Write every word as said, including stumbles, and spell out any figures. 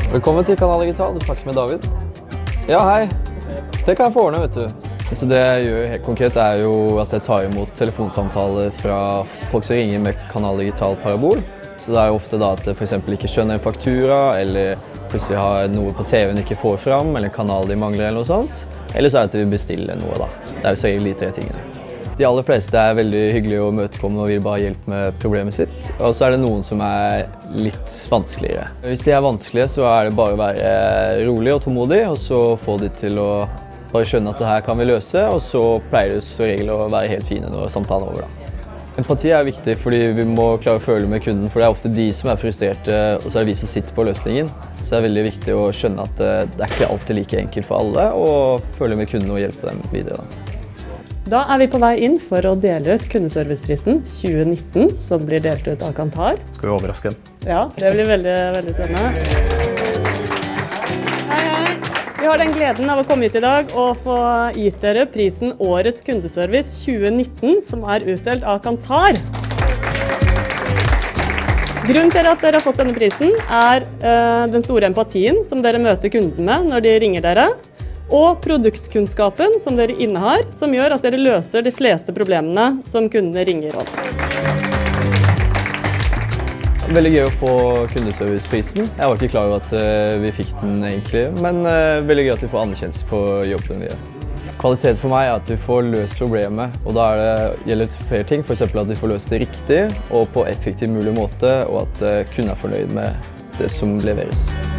Velkommen til Kanal Digital, du snakker med David. Ja, hei. Det kan jeg få ordne, vet du. Så det jeg gjør helt konkret er jo at jeg tar imot telefonsamtaler fra folk som ringer med Kanal Digital Parabol. Så det er jo ofte da at jeg for eksempel ikke skjønner en faktura, eller plutselig har noe på T V-en ikke får fram, eller en kanal de mangler eller noe sånt. Eller så er det at vi bestiller noe da. Det er jo så egentlig de tre tingene. De aller fleste er veldig hyggelige og imøtekommende og vil bare ha hjelp med problemet sitt. Og så er det noen som er litt vanskeligere. Hvis de er vanskelige, så er det bare å være rolig og tålmodig, og så få de til å bare skjønne at det her kan vi løse, og så pleier det så regel å være helt fine når samtalen er over da. Empati er viktig fordi vi må klare å føle med kunden, for det er ofte de som er frustrerte, og så er det vi som sitter på løsningen. Så det er veldig viktig å skjønne at det er ikke alltid like enkelt for alle, og føle med kunden og hjelpe dem videre da. Da er vi på vei inn for å dele ut kundeserviceprisen tjue nitten, som blir delt ut av Kantar. Skal vi overraske den? Ja, det blir veldig, veldig spennende. Hei, hei. Vi har den gleden av å komme hit i dag og få gitt dere prisen Årets kundeservice tjue nitten, som er utdelt av Kantar. Grunnen til at dere har fått denne prisen er uh, den store empatien som dere møter kunden med når de ringer dere, og produktkunnskapen som dere innehar, som gjør at dere løser de fleste problemene som kundene ringer om. Veldig gøy å få kundeserviceprisen. Jeg var ikke klar over at uh, vi fikk den egentlig, men uh, veldig gøy at vi får anerkjennelse for jobben vi gjør. Kvalitet for meg er at vi får løst problemet, og da er det, gjelder det flere ting, for eksempel at vi får løst det riktig og på effektiv mulig måte, og at uh, kunden er fornøyd med det som leveres.